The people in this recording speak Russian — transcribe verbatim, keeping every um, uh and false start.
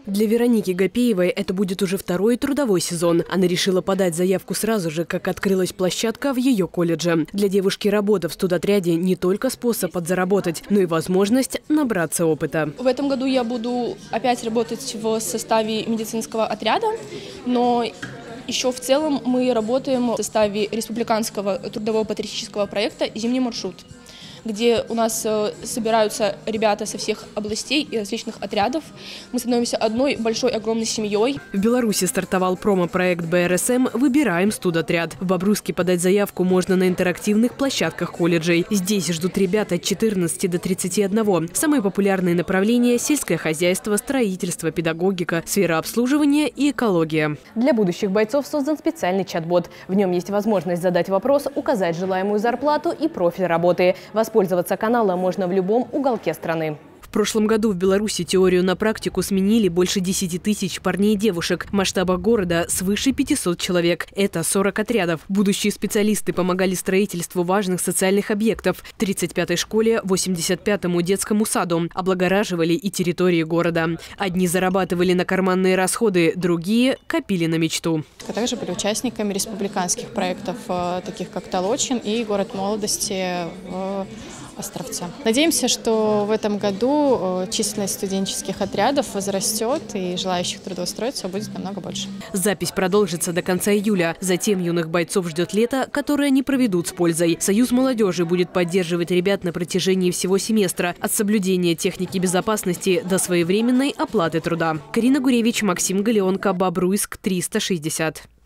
Для Вероники Гапеевой это будет уже второй трудовой сезон. Она решила подать заявку сразу же, как открылась площадка в ее колледже. Для девушки работа в студотряде не только способ подзаработать, но и возможность набраться опыта. В этом году я буду опять работать в составе медицинского отряда, но еще в целом мы работаем в составе республиканского трудового патриотического проекта «Зимний маршрут», где у нас собираются ребята со всех областей и различных отрядов. Мы становимся одной большой огромной семьей. В Беларуси стартовал промо-проект бэ эр эс эм «Выбираем студотряд». В Бобруйске подать заявку можно на интерактивных площадках колледжей. Здесь ждут ребят от четырнадцати до тридцати одного. Самые популярные направления – сельское хозяйство, строительство, педагогика, сфера обслуживания и экология. Для будущих бойцов создан специальный чат-бот. В нем есть возможность задать вопрос, указать желаемую зарплату и профиль работы. Воспользоваться каналом можно в любом уголке страны. В прошлом году в Беларуси теорию на практику сменили больше десяти тысяч парней и девушек. В масштабах города свыше пятисот человек. Это сорок отрядов. Будущие специалисты помогали строительству важных социальных объектов. тридцать пятой школе, восемьдесят пятому детскому саду. Облагораживали и территории города. Одни зарабатывали на карманные расходы, другие копили на мечту. Также были участниками республиканских проектов, таких как Толочин и Город молодости в Островце. Надеемся, что в этом году численность студенческих отрядов возрастет и желающих трудоустроиться будет намного больше. Запись продолжится до конца июля. Затем юных бойцов ждет лето, которое они проведут с пользой. Союз молодежи будет поддерживать ребят на протяжении всего семестра. От соблюдения техники безопасности до своевременной оплаты труда. Карина Гуревич, Максим Галеонко, Бобруйск, триста шестьдесят.